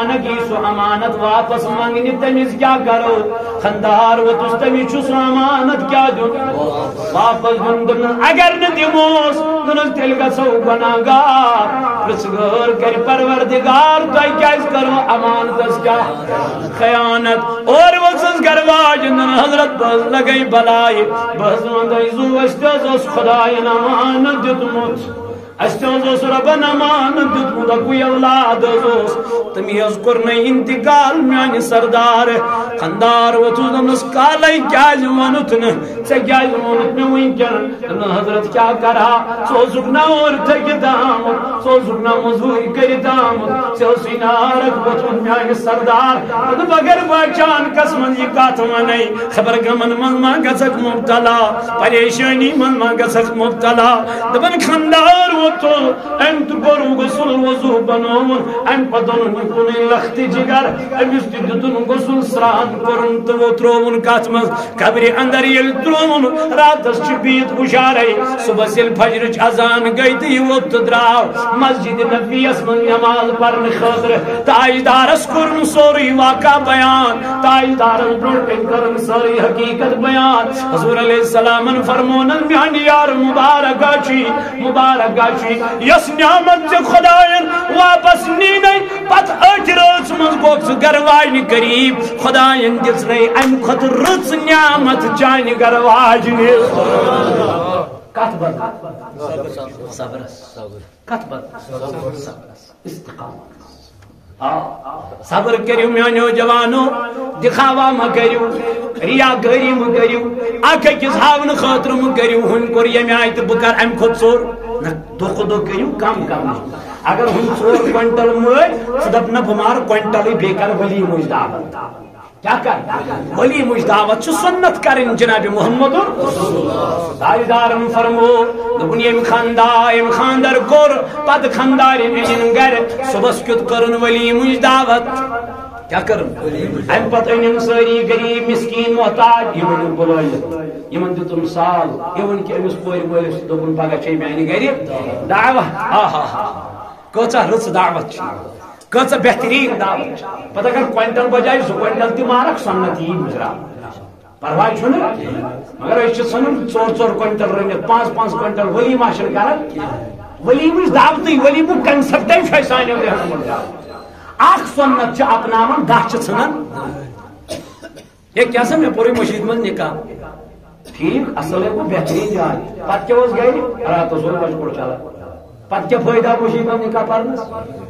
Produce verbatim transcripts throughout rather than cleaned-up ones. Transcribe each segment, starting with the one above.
اچانک سو امانت واپس مانگنی تمیز کیا کرو خندار و تس تمیز سو امانت کیا دن واپس دن دن اگر نہ دموس دن تیل گسو گناہگار پرسگار کر پروردگار تو کیا کرو امانت اس کیا خیانت اور وقت گرواج دن حضرت بس لگئی بلائی بس دن اس خدای امانت دتمت استوزوس ربنا امانت دتمت کوئی اولاد اوس تمی از کرنے انتقال میانی سردار خندار و تو دمس کالی کیاز ونتن سے کیاز ونت میں وینکن حضرت کیا کرا سو زکنا اور تگدام سو زکنا مزوری کردام سو سینارک بتون میانی سردار بگر بچان قسمن یہ کات منئی خبر گمن من ما گزک مبتلا پریشانی من ما گزک مبتلا دبن خندار و تو انت کرو غسل وضو بنون ان پدون نکون لخت جگر امس دتون غسل سران کرن تو ترون کاتمز قبر اندر یل ترون رات چبیت گشارے صبح سل فجر اذان گئی تی وقت دراو مسجد نبی اسمن نماز پڑھن خاطر تاجدار اس کرن سوری واقع بیان تاجدار برٹن کرن ساری حقیقت بیان حضور علیہ السلام فرمون میان یار مبارک اچھی مبارک اچھی یس نعمت سے خداین واپس نی نہیں پت اچ رس من گوکس گرواج قریب خداین دس رہی ام خط رس نعمت چان گرواج نے کت بد صبر کت بد استقامت صبر کریو میانو جوانو دکھاوا ما کریو ریا گری ما کریو آکھے کس ہاون خاطر ما کریو ہن کور یمی آیت بکر ام خود سور دو خودو کریو کم کم اگر ہن سور کوئنٹل موئی صدب نا بمار کوئنٹل بیکر ولی مجدابت کیا کر ولی مجدابت چو سنت کرن جناب محمد داریدارم فرمو دبنی ام خاندار ام خاندر کور پد خاندار این گر صبح کت کرن ولی مجدابت کیا کرن ام پت این ساری غریب مسکین محتاج یمن بلویت یمن دتم سال یمن کی امس کوئی بولس دبن پگہ چھ میانی غریب دعوت ہا ہا ہا کوچا رس دعوت کچھ بہترین دعوت پتہ کر کوئنٹل بجائے سو کوئنٹل تی مارک سنتی مجرا پرواہ چھن مگر اس سنن ژور ژور کوئنٹل رنت پانچ پانچ کوئنٹل ولی ماشر کرن ولی مش دعوتی ولی مو کنسپٹ ہے سانیو رحمت اللہ اخ سنت چ اپناون دچ ژھنن یہ کیا سمجھ پوری مسجد میں نکاح ٹھیک اصل ہے وہ بہترین جائے پتہ کیا اس گئی رات زور بج پڑ چلا پتہ کیا فائدہ مسجد میں نکاح پڑھنے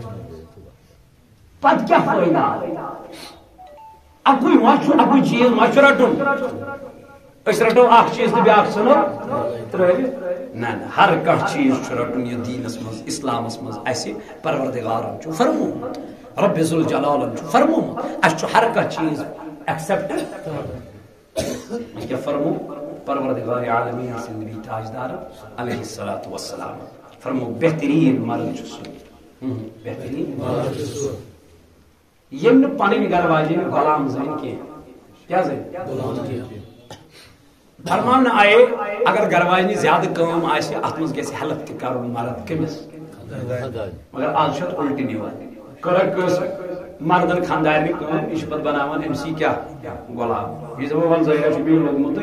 پت کیا فائدہ اکوئی مچھو اکوئی چیز مچھو رٹن اس رٹو اخ چیز تو بیاکھ سنو ترٲوِتھ نہ نہ ہر کانٛہہ چیز چھُ رٹن یہ دینس مز اسلامس مز اسہِ پروردگارن چھُ فرمومُت رب ذوالجلالن چھُ فرمومُت اسہِ چھُ ہر کانٛہہ چیز ایکسپٹ کیا فرمو پروردگار عالمین سٕنٛدۍ نبی تاجدار علیہ الصلوۃ والسلام فرمو بہترین مرد چھُ سُہ بہترین مرد چھُ سُہ یم پنن گھر واجن غلام زین کی کیا زین فرمان آئے اگر گھر واجنی زیادہ کام آئے ات مز گھس ہیلپ تہ کرن مرد کمس مگر آج چھ الٹی نیوان کرک مردن خاندارنی کام یہ پتہ بناوان ام سی کیا غلام یہ زبان ون ظاہر چھ بیل لگمت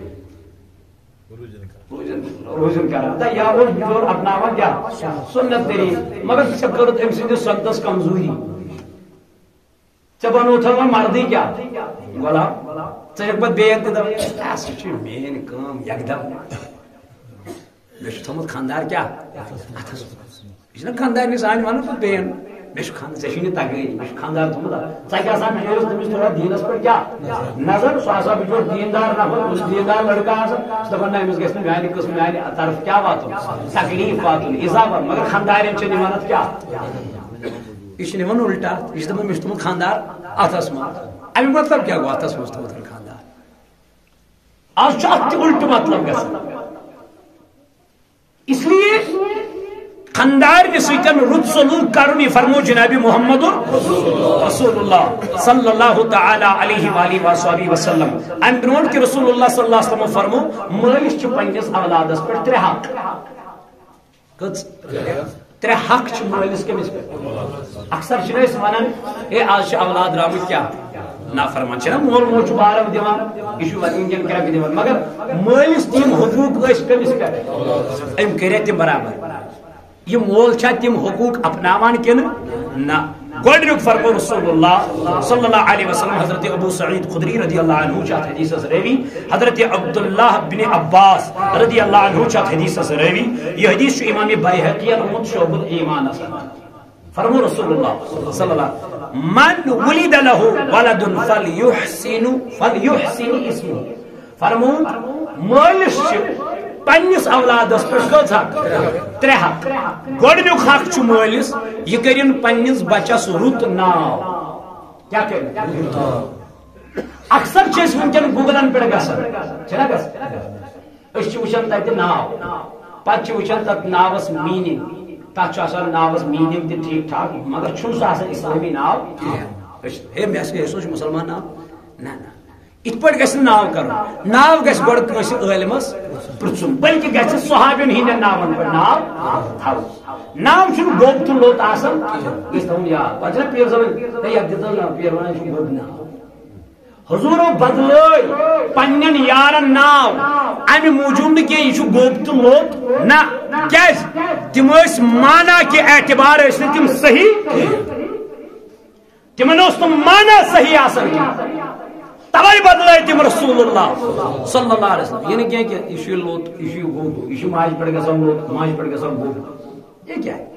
روزن کران تا یا وہ جور اپناوان کیا سنت تیری مگر سب کرت ام سی سنتس کمزوری چبانو تھا مردی کیا غلام ژے پتہ بیگ تہ دپ اس چھ مین کام یکدم مے چھ تھومت خاندار کیا اتھس یہ چھ خاندار نی سان ون پتہ بین مے چھ خاندار ژے چھنی تگی مے چھ خاندار تھومت ژے کیا سان مے تمس تھوڑا دینس پر کیا نظر سو اسا بچور دیندار نفر اس دیندار لڑکا اس دپن نہ امس گژھِ نہ میانہِ قسم میانہِ طرف کیا واتُن تکلیف واتُن اضافہ مگر خاندارین چھ نِوانت کیا یہ نمان الٹا یہ دپان مے تھومت خاندار اتھس مز امی مطلب کیا گو اتھس مز تھومت خاندار آج ات الٹ مطلب گژھان اس لیے خاندار سۭتۍ رُت سلوک کرن یہ فرمو جناب محمد رسول اللہ صلی اللہ تعالی علیہ وآلہ وصحبہ وسلم ام برونٹ کہ رسول اللہ صلی اللہ علیہ وسلم فرمو مالس چھ پننس اولادس پہ ترے حق کچھ ترے حق چھ مالس کمس پہ اکثر چھ اس ونان اے آج اولاد رامت کیا نافرمان چھ نا مول موچ بار دیوان ایشو ونجن کرا دیوان مگر مالس تیم حقوق اس کمس پہ ام کرے تم برابر یہ مول چھا تم حقوق اپناوان کن نہ گوڑنک فرمو رسول اللہ صلی اللہ علیہ وسلم حضرت ابو سعید خدری رضی اللہ عنہ چاہت حدیث سے روی حضرت عبداللہ بن عباس رضی اللہ عنہ چاہت حدیث سے روی یہ حدیث جو امام بیہقی رحمت شعب الایمان فرمو رسول اللہ صلی اللہ علیہ وسلم من ولد له ولد فلیحسن فلیحسن اسمه فرمو مالش پنس اولادس پہ کت حق ترے حق گوڑنیک حق چھ مالس یہ کرن پنس بچس رت ناو کیا کرن اکثر چھ ونکن گوگلن پہ گسان چھنا گس اس چھ وچھان تت ناو پتہ چھ وچھان تت ناوس میننگ تت چھ آسان ناوس میننگ تہ ٹھیک ٹھاک مگر چھن سہ آسان اسلامی ناو ہے مے سوچ مسلمان ناو نہ نہ ات پہ گھس ناو کرو ناو گھس گوڑ کنس عالمس پرچم بلکہ گھس صحابین ہند ناون پہ ناو تھو ناو چھ گوب تو لوت آسان گھس تھون یاد پتہ پیر زمان ہے یک دتا پیر ونان چھ گوب ناو حضور بدلے پنن یارن ناو امی موجود کہ یہ گوب تو لوت نہ کیس تم اس مانا کے اعتبار اس تم صحیح تمن اس تم مانا صحیح آسان توائی بدلائے تم رسول اللہ صلی اللہ علیہ وسلم یہ نہیں کیا کہ ایشی لوت ایشی گوب ایشی ماج پڑ گا سم لوت ماج پڑ گا سم گوب یہ کیا ہے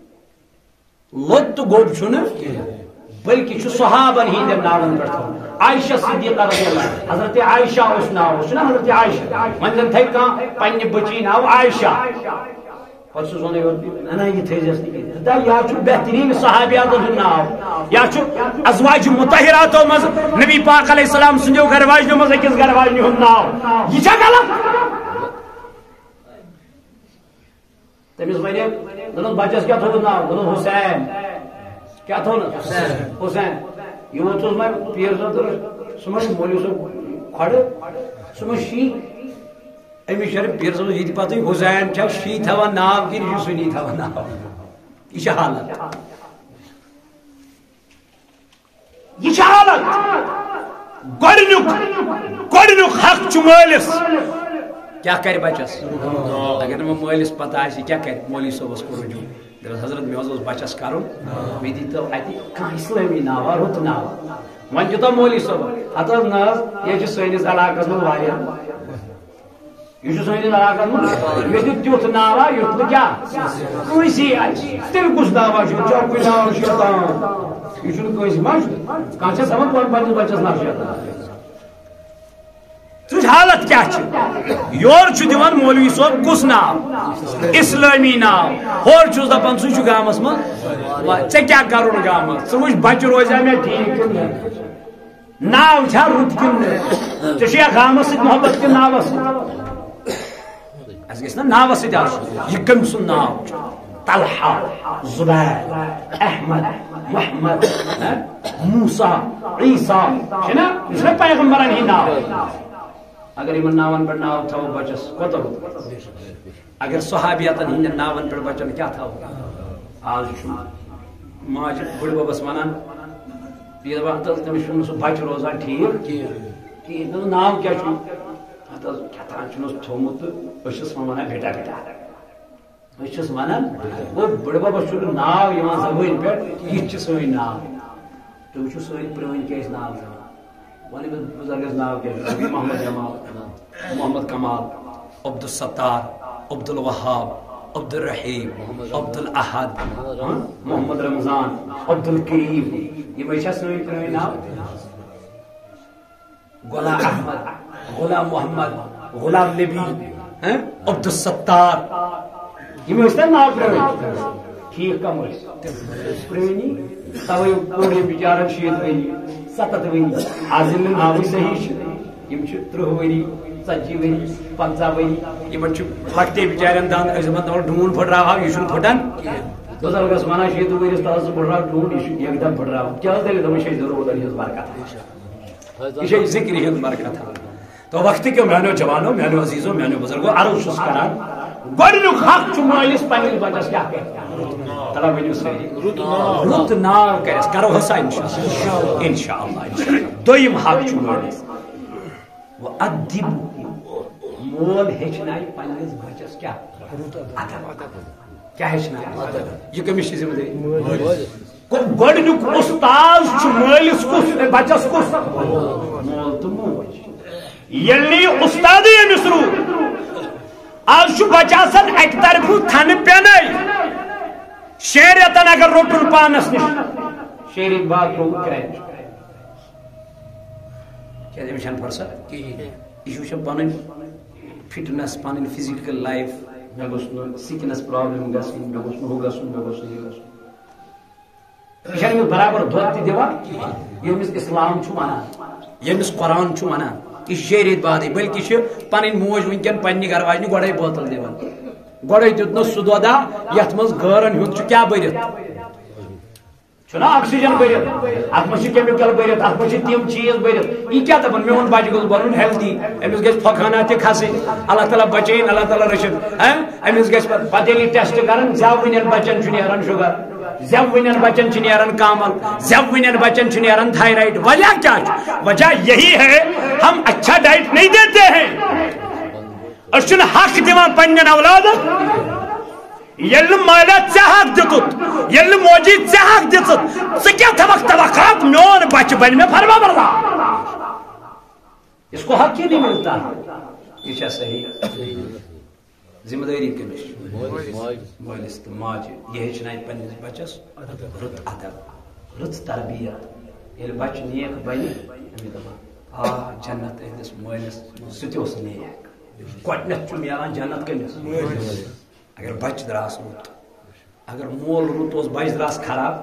لوت تو گوب چھو نا بلکہ چھو صحابن ہی دم ناون پڑتا ہوں عائشہ صدیقہ رضی اللہ حضرت عائشہ اس ناو اس نا حضرت عائشہ منزل تھے کہاں پنج بچی ناو عائشہ پرسو سونے گا نا یہ تھے جس نہیں دا یا چھو بہترین صحابیات ہن ناو یا چھو ازواج مطہرات و مز نبی پاک علیہ السلام سنجو گھرواج نو مز کس گھرواج نو ہن ناو یہ چھا غلط تمیز بھائی دونوں بچس کیا تھو ناو دونوں حسین کیا تھو نا حسین یہ وہ تو میں پیر زدر سمجھ مولی سو کھڑے سمجھ شی امی شریف پیر صاحب یہ پتہ حسین چھا شی تھا ناو کی یہ سنی تھا ناو یہ حالت یہ حالت گوڑنیک گوڑنیک حق چھ مالس کیا کر بچس اگر نہ مالس پتہ آسی کیا کر مولی صاحبس کو رجوع حضرت میں اس بچس کرو میں دی تو اتی کان اسلامی ناو رت ناو ون جو مولی صاحب اتر نہ یہ سینس علاقہ میں وایا یہ سینس علاقہ میں یہ تیوت ناوا یہ کیا کوئی تیل کچھ ناوا جو چوک ناو شیطان یہ چھن کوئی ماش کان سے سمجھ کون بچس بچس نہ شیطان تج حالت کیا چھ یور چھ دیوان مولوی صاحب کس ناو اسلامی ناو ہور چھس دپان سہ چھ گامس من ژے کیا کرون گامس ژٕ وٕچھ بچہ روزیا مےٚ ٹھیک ناو چھا رُت کِنہٕ ژےٚ چھُیا گامس سۭتۍ محبت کِنہٕ ناوس سۭتۍ اَسہِ گژھِ نا ناوس سۭتۍ آسُن یہِ کٔمۍ سُنٛد ناو چھُ طلحہ زبیر احمد محمد موسیٰ عیسیٰ چھُنا یہِ چھُنا پیغمبرن ہٕنٛدۍ ناو اگر ان ناون پہ ناو تھو بچس کوت اگر صحابیتن ہند ناون پہ بچن کیا تھو آج ماج بڑ ببس ونان یہ وقت تمس سہ بچہ روزان ٹھیک کہ ناو کیا کتان تھومت اس ونان بیٹا بیٹا اس ونان وہ بڑ ببس ناو زبان پہ یہ سن ناو تم وچھو سن پرٲنۍ کیٛازِ ناو ونی بزرگس ناو کیا محمد جمال محمد کمال عبد الستار عبد الوہاب عبد الرحیم عبد الاحد محمد رمضان عبد الکریم یہ ویسا سوئی پرانی ناو غلام احمد غلام محمد غلام نبی عبد الستار یہ ویسا ناو پرانی ٹھیک کم پرانی توے پورے بیچارن شیت گئی ستت وری آج ناو صحیح یم ترہ وری ژتجی وری پنچہ وری یمن لکٹے بچارن دان دپان ڈون پھٹراو یہ پھٹان بزرگس ونان شیت ورس تس پھٹراو ڈون یہ ایک دم پھٹراو کیا دل دپان یہ ضرورت ہز برکت یہ ذکر ہز برکت تو وقت کے میانو جوانو میانو عزیزو میانو بزرگو عرض چھس کران گوڑنیک حق چھ مالس پننس بچس کیا کہ تلا ونیو سری رت نار کرس کرو ہسا انشاءاللہ انشاءاللہ دویم حق چھو مولس و ادب مول ہیچنائی پنس بچس کیا کیا ہیچنائی یہ کمش ذمہ داری گۄڈنیُک استاد چھُ مٲلِس کُس بچس کُس مول تہٕ موج ییٚلہِ نہٕ یہِ استادٕے أمِس روٗد آز چھُ بچہ آسان اکہِ طرفہٕ تھنہٕ پٮ۪نَے شیٚن رٮ۪تن اگر روٚٹُن پانس نِش شیٚیہِ رٮ۪تۍ بعد ترٛووُکھ کرٛیچ کیٛازِ أمِس چھنہٕ فرصت کِہیٖنۍ یہِ چھُ وٕچھان پنٕنۍ فٹنس پنٕنۍ فزِکل لایف مےٚ گوٚژھ نہٕ سِکنس پرابلم گژھٕنۍ مےٚ گوٚژھ نہٕ ہُہ گژھُن مےٚ گوٚژھ نہٕ یہِ گژھُن یہ چھنہٕ أمِس برابر دۄد تہِ دِوان ییٚمِس اسلام چھُ ونان ییٚمِس قرآن چھُ ونان یہ شیٚیہِ ریٚتۍ بعدٕے بلکہِ چھِ پنٕنۍ موج وٕنکٮ۪ن پننہِ گرٕ واجنہِ گۄڈے بوتل دِوان گۄڈے دیُتنس سُہ دۄدا یتھ منٛز گٲرن ہُنٛد چھُ کیٛاہ بٔرِتھ چھُنا آکسیجن بٔرِتھ اتھ منٛز چھِ کیمِکل بٔرِتھ اتھ منٛز چھِ تِم چیٖز بٔرِتھ یہِ کیٛاہ دپان میون بچہِ گوٚژھ بنُن ہیلدی أمِس گژھِ پھۄکھانا تہِ کھسٕنۍ اللہ تعالیٰ بچٲیِن اللہ تعالیٰ رٔچھِنۍ أمِس گژھِ پتہٕ پتہٕ ییٚلہِ یہِ ٹیسٹ کران زٮ۪وٕنٮ۪ن بچن چھُ نیران شُگر زٮ۪وٕنٮ۪ن بچن چھُ نیران کامل زٮ۪وٕنٮ۪ن بچن چھُ نیران تھایرایڈ وجہ کیا چھُ وجہ یہی ہے ہم اچھا ڈائٹ نہیں دیتے ہیں أسۍ چھِنہٕ حق دِوان پننٮ۪ن اولادن ییٚلہِ نہٕ مالیا ژےٚ حق دِتُت ییٚلہِ نہٕ موجی ژےٚ حق دِژٕت ژٕ کیٛاہ تھاوکھ توقعات میون بچہ بنہِ مےٚ فرما بردار اس کو حق ہی نہیں ملتا یہ چھا صحیح ذمہ داری کٔمِس مٲلِس تہٕ ماجہِ یہِ ہیٚچھنایہِ پننِس بچس رُت ادب رٕژ تربیت ییٚلہِ بچہِ نیک بنہِ أمِس دپان آ جنت أہنٛدِس مٲلِس سُہ تہِ اوس نیک گۄڈنٮ۪تھ چھُ میلان جنت کٔمِس اگر بچہ دراس رُت اگر مول رُت اوس بچہ دراس خراب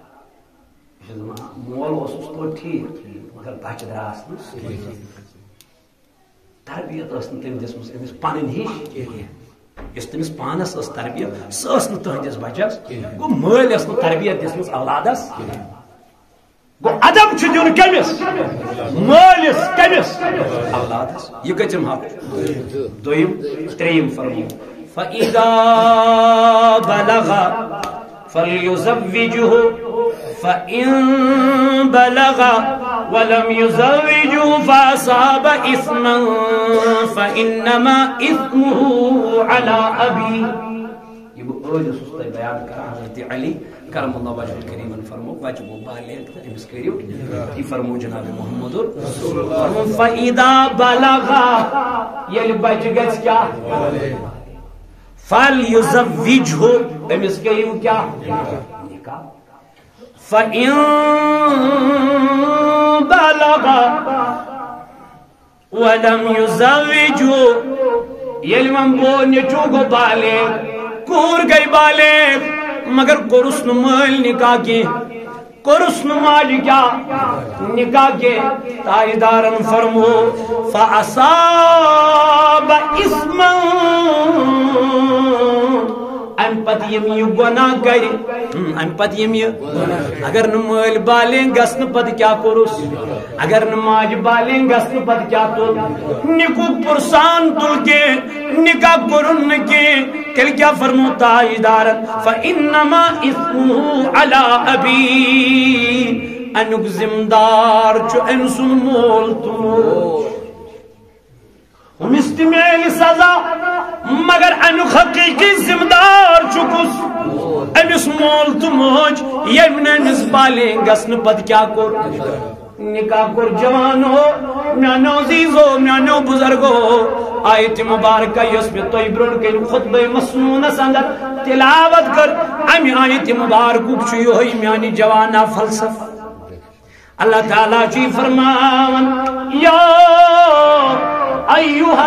مول اوسُس توتہِ ٹھیٖک مگر بچہ دراس نہٕ تربیت ٲس نہٕ تٔمۍ دِژمٕژ أمِس پنٕنۍ ہِش کینٛہہ یۄس تٔمِس پانس ٲس تربیت سۄ ٲس نہٕ تُہنٛدِس بچس گوٚو مٲلۍ ٲس نہٕ تربیت دِژمٕژ اولادس گوٚو ادب چھُ دیُن کٔمِس مٲلِس کٔمِس اولادس یہِ کٔژِم حق چھُ دوٚیِم ترٛیٚیِم فرموو فَإِذَا بَلَغَ فَلْيُزَوِّجْهُ فَإِن بَلَغَ وَلَمْ يُزَوِّجْهُ فَأَصَابَ إِثْمًا فَإِنَّمَا إِثْمُهُ عَلَى أَبِيهِ یہ بہٕ ٲدۍ اوسُس تۄہہِ بیان کران حضرت علی کرم اللہ وجہ الکریمن فرمو بچہ گوٚو بالغ تہٕ أمِس کٔرِو یہِ فرمو جناب محمد فرمو فَإِذَا بَلَغَ ییٚلہِ بچہ گژھِ کیٛاہ فَلْيُزَوِّجْهُ أمِس کٔرِو کیٛاہ نکاح فَإِن بَلَغَ وَلَمْ يُزَوِّجْهُ ییٚلہِ وۄنۍ گوٚو نیٚچوٗ گوٚو بالغ کوٗر گٔے بالغ مگر کوٚرُس نہٕ مٲلۍ نکاح کینٛہہ کوٚرُس نہٕ ماجہِ کیٛاہ نکاح کینٛہہ تاجدارن فرمو فَأَصَابَ إِثْمًا امہ پتہٕ یِم یہِ گۄناہ کرِ امہ پتہٕ یِم یہِ اگر نہٕ مٲلۍ بالغ گژھنہٕ پتہٕ کیٛاہ کوٚرُس اگر نہٕ ماجہِ بالغ گژھنہٕ پتہٕ کیٛاہ تُل نِکُک پُرسان تُل کینٛہہ نکاح کوٚرُن نہٕ کینٛہہ تیٚلہِ کیٛاہ فرمو تاجدارن فَإِنَّمَا إِثْمُهُ عَلَى أَبِيهِ امیُک ذمہٕ دار چھُ أمۍ سُنٛد مول تہٕ موج أمِس تہِ میلہِ سزا مگر امیُک حقیٖقی ذمہٕ دار چھُ کُس أمِس مول تہٕ موج ییٚمۍ نہٕ أمِس بالغ گژھنہٕ پتہٕ کیٛاہ کوٚر نکاح کوٚر جوانو میانیو عزیزو میانیو بزرگو آیت مبارکہ یۄس مےٚ تۄہہِ برٛونٛٹھ کَنہِ خُطبہ مسنوٗنس اندر تلاوت کٔر امہِ آیت مبارکُک چھُ یِہوٚے میانہِ جوانا فلسفہ اللہ تعالیٰ چھُ یہِ فرماوان یا ایُّہا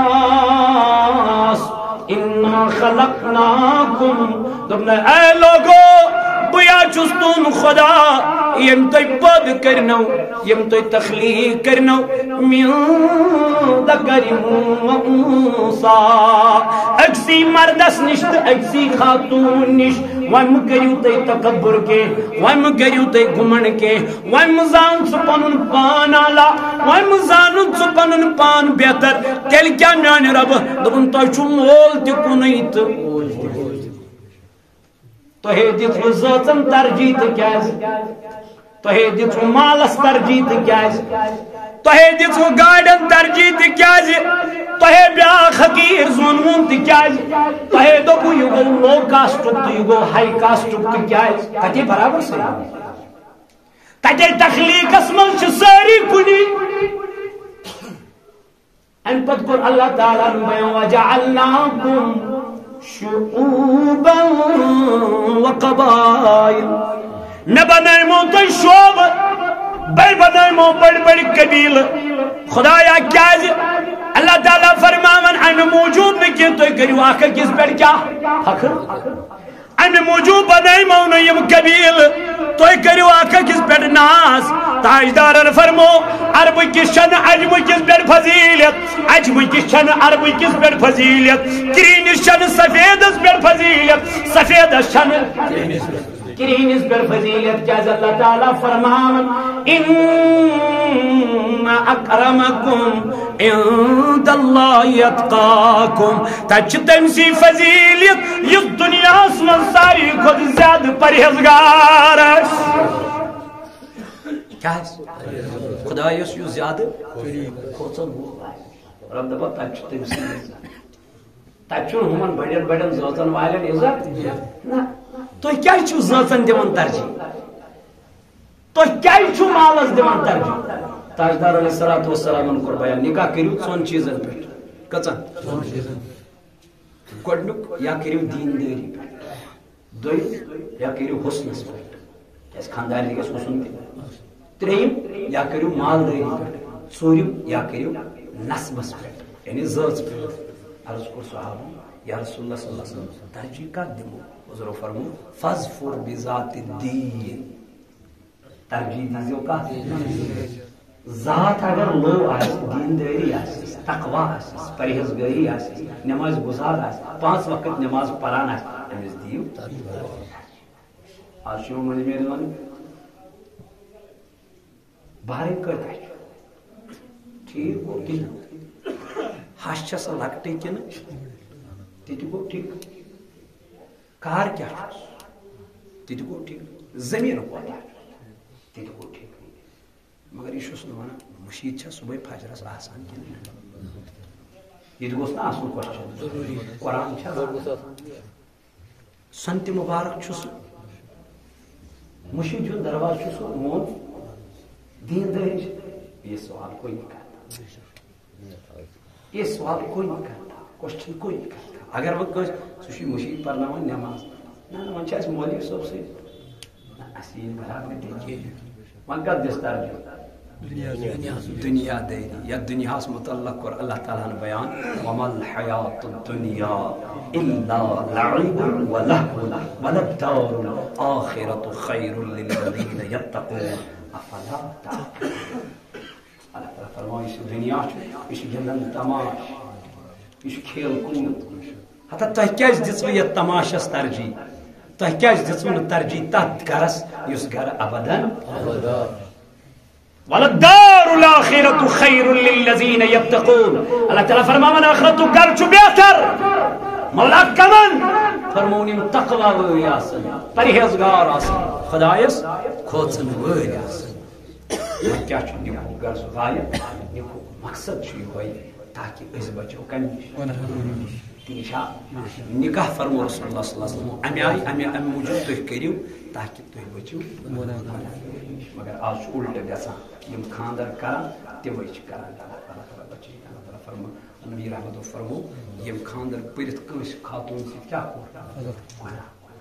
الناس اِنَّا خَلَقْنَاكُمْ دوٚپنَے اے لوگو بہٕ چھُس تُہُنٛد خدا ییٚمۍ تۄہہِ پٲدٕ کٔرنو ییٚمۍ تۄہہِ تخلیٖق کٔرنو مِن ذَکَرٍ وَ اُنثىٰ أکسی مردس نِش تہٕ أکسی خاتوٗن نِش وۄنۍ مہٕ کٔرِو تُہۍ تکبُر کینٛہہ وۄنۍ مہٕ کٔرِو تُہۍ گُمنڈ کینٛہہ وۄنۍ مہٕ زان ژٕ پنُن پان اعلیٰ وۄنۍ مہٕ زانُن ژٕ پنُن پان بہتر تیٚلہِ کیٛاہ میانہِ رۄبہٕ دوٚپُن تۄہہِ چھُو مول تہِ کُنُے تہٕ تۄہے دِژوٕ زٲژن ترجیح تہٕ کیٛازِ تۄہے دِژوٕ مالس ترجیح تہٕ کیٛازِ تۄہے دِژوٕ گاڑٮ۪ن ترجیح تہٕ کیٛازِ تۄہے بیٛاکھ حقیٖر زونوُن تہٕ کیٛازِ تۄہے دوٚپوٕ یہِ گوٚو لو کاسٹُک تہٕ یہِ گوٚو ہاے کاسٹُک تہٕ کیٛازِ تتے برابر صحیح تتے تخلیٖقس منٛز چھِ سٲری کُنی امہِ پتہٕ کوٚر اللہ تعالیٰ ہن بیان وجعلناکُم شعوبا وقبائل مے بنایمو تۄہہِ شعوبہٕ بیٚیہِ بنایمو بٔڑۍ بٔڑۍ قبیٖلہٕ خدایا کیٛازِ اللہ تعالیٰ فرماون امہِ موٗجوٗب نہٕ کینٛہہ تُہۍ کٔرِو اکھ أکِس پٮ۪ٹھ کیٛاہ فخر امہِ موٗجوٗب بنایمو نہٕ یِم قبیٖلہٕ تُہۍ کٔرِو اکھ أکِس پٮ۪ٹھ ناز تاجدارن فرمو عربہٕ کِس چھنہٕ عجمہٕ کِس پٮ۪ٹھ فضیٖلت عجمہٕ کِس چھنہٕ عربہٕ کِس پٮ۪ٹھ فضیٖلت کرٛہنِس چھنہٕ سفیدس پٮ۪ٹھ فضیٖلت سفیدس چھنہٕ کرٛہنِس پٮ۪ٹھ فضیٖلت کیٛازِ اللہ تعالیٰ فرماون اِنَّ اَکرَمَکُم عِندَ اللہِ اَتْقَاکُم تتہِ چھِ تٔمۍسٕے فضیٖلت یُس دُنیاہس منٛز ساروی کھۄتہٕ زیادٕ پرہیزگار آسہِ کیٛازِ خۄدایس یُس زیادٕ کھوژن وول آسہِ رب دپان تتہِ چھُ تٔمۍسٕے عزت تتہِ چھُنہٕ ہُمن بڑٮ۪ن بڑٮ۪ن زٲژن والٮ۪ن عزت نہ تُہۍ کیٛازِ چھِو زٲژن دِوان ترجیح تُہۍ کیٛازِ چھِو مالس دِوان ترجیح تاجدار علیہ الصلوۃ والسلامن کوٚر بیان نکاح کٔرِو ژۄن چیٖزن پٮ۪ٹھ کٔژن گۄڈنیُک یا کٔرِو دیٖندٲری پٮ۪ٹھ دوٚیِم یا کٔرِو حُسنس پٮ۪ٹھ کیٛازِ خاندارنہِ گژھِ حُسن تہِ ترٛیٚیِم یا کٔرِو مالدٲری پٮ۪ٹھ ژوٗرِم یا کٔرِو نسبس پٮ۪ٹھ یعنی زٲژ پٮ۪ٹھ عرض کوٚر صحابن یا رسول اللہ صلی اللہ علیہ وسلم ترجیح کتھ دِمو حضورو فرموو فاظفر بذات الدین ترجیح دیٖزیو کتھ ذات اگر لو آسہِ دیندٲری آسٮ۪س تقوا آسٮ۪س پرہیزگٲری آسٮ۪س نماز گزار آسہِ پانٛژھ وقت نماز پران آسہِ أمِس دِیِو آز چھُ یِوان مٔنٛزۍ میٲنۍ ونٕنۍ بہرٕنۍ کۭتیاہ چھِ ٹھیٖک گوٚو کِنہٕ ہش چھےٚ سۄ لۄکٹٕے کِنہٕ تہِ تہِ گوٚو ٹھیٖک کار کیٛاہ چھُس تہِ تہِ گوٚو ٹھیٖک زٔمیٖن کوتاہ چھُ تہِ تہِ گوٚو ٹھیٖک مگر یہ چھُس نہٕ ونان مشیٖد چھا صبحٲے فجرس آسان کِنہٕ یہِ تہِ گوٚژھ نہ آسُن کوسچن قرآن چھا سنتہِ مُبارک چھُ سُہ مشیٖد ہُنٛد درواز چھُ سُہ مون دیندٲری چھِ یہ سوال کوئی نہیں کرتا یہ سوال کوئی نہیں کرتا کوسچن کوئی نہیں کرتا اگر وۄنۍ کٲنٛسہِ سُہ چھُ مشیٖد پرناوان نٮ۪ماز نہ نہ وۄنۍ چھِ اَسہِ مولوی صٲب سۭتۍ نہ اَسہِ یی برابر کینٛہہ وۄنۍ کتھ دِس ترجیح دنیا دٲری یتھ دُنیاہس متعلق کوٚر اللہ تعالیٰ ہن بیان وما الحیات الدنیا الا لعب ولهو وللدار الآخرة خیر للذین یتقون افلا تعقلون اللہ تعالیٰ فرماو یہِ چھِ دُنیا چھُ یہِ چھُ گِنٛدن تماش یہِ چھُ کھیل کوٗد ہتا تۄہہِ کیٛازِ دِژوٕ یتھ تماشس ترجیح تۄہہِ کیٛازِ دِژوٕ نہٕ ترجیح تتھ گرس یُس گرٕ ابدن وَلَلدَّارُ الْآخِرَةُ خَيْرٌ لِلَّذِينَ يَتَّقُونَ اللہ تعالیٰ فرماون آخرتُک گرٕ چھُ بہتر مولا کمن فرمون یِم تقوا وٲلۍ آسن پرہیزگار آسن خدایس کھوژن وٲلۍ آسن وۄنۍ کیٛاہ چھُ نِکوٗ غرض غایب نِکوٗ مقصد چھُ یِہوے تاکہِ أسۍ بچو کمہِ نِش ٹھیٖک چھا نکاح فرمو رسول اللہ صلی اللہ علیہ وسلم امہِ آیہِ امہِ امہِ موٗجوٗب تُہۍ کٔرِو تاکہِ تُہۍ بٔچِو مگر آز چھُ اُلٹہٕ گژھان یِم خاندر کران تِمے چھِ کران اللہ تعالیٰ بچٲیِن اللہ تعالیٰ فرمو نبی رحمتُ فرمو یِم خاندر پٔرِتھ کٲنٛسہِ خاتوٗن سۭتۍ کیٛاہ کوٚر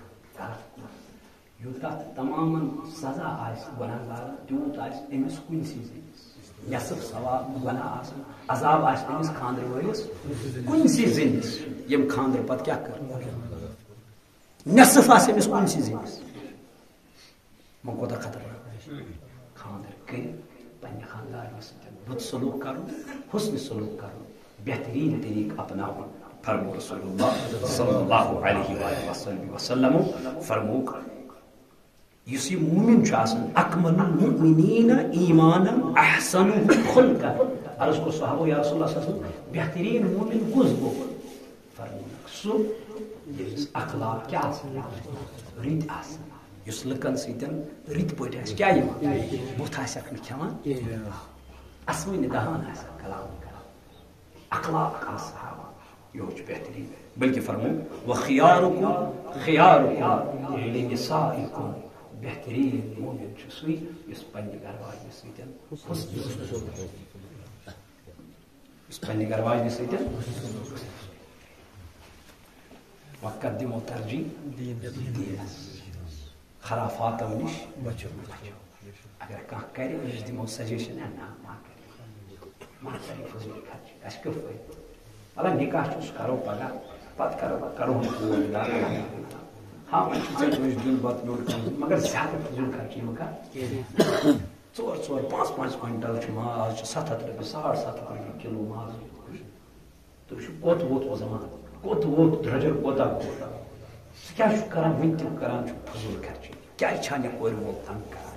یوٗتاہ تمامن سزا آسہِ گۄنہگارن تیوٗت آسہِ أمِس کُنسٕے زٔنِس نٮ۪صف ثواب گۄناہ آسان عذاب آسہِ أمِس خاندر وٲلِس کُنسٕے زٔنِس ییٚمہِ خاندر پتہٕ کیٛاہ کٔر نٮ۪صف آسہِ أمِس کُنسٕے زٔنِس وۄنۍ کوٗتاہ خطرناک خاندر کٔرِتھ پننہِ خاندارنہِ سۭتۍ بُد سلوٗک کرُن حُسنہِ سلوٗک کرُن بہتریٖن طریٖقہٕ اپناوُن فرمو رسول اللہ صلی اللہ علیہ وسلم فرموک یُس یہِ مومن چھُ آسان اکمل المؤمنین ایمانن احسنُہم خلقا عرض کوٚر صحابو یا رسول اللہ صلی اللہ علیہ وسلم بہتریٖن مومن کُس گوٚو فرموک سُہ اخلاق کیا رت اس لکن ستن رت پہ کیا بت آسک کھان اصل دہان کلام کران اخلاق یہ بہترین بلکہ فرمو وخیارکم خیارکم لنسائکم بہترین مومن سی اس پنہ گھر واجنہ ستن اس پنہ گھر واجنہ ستن وقدموا ترجیح دینس خرافاتو نش بچو اگر کھانا کرے اس دمو سجیشن ہے نا ما کرے ما کرے فضول خرچ اس کو فائدہ اگر نکاح چھ کرو پگہ پتہ کرو کرو ہاں میں دن بات نوٹ کروں مگر زیادہ فضول خرچی مکا ژور ژور پانچ پانچ کوئنٹل ماز ستھ ہتھ رۄپیہِ ساڑ ستھ ہتھ رۄپیہِ کلو ماز تو کوت ووت وہ زمان کوت ووت درجر کوتا کوتا کیا کران ون تم کران فضول خرچی کیا چھانہ کور وول تنگ کران